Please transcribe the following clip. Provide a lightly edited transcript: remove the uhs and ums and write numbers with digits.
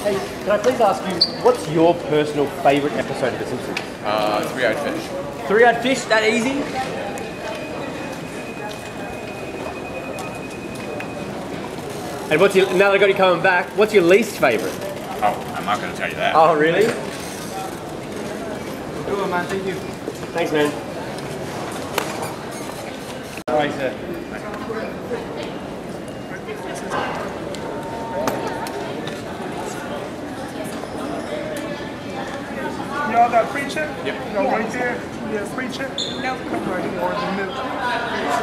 Hey, can I please ask you, what's your personal favourite episode of The Simpsons? Three-eyed fish. Three-eyed fish? That easy? And what's your, now that I got you coming back, what's your least favourite? Oh, I'm not going to tell you that. Oh, really? Good man, thank you. Thanks, man. All right, sir. Y'all got preacher? Yep. Y'all right there? Yeah, preacher? No. Come right here, order the milk.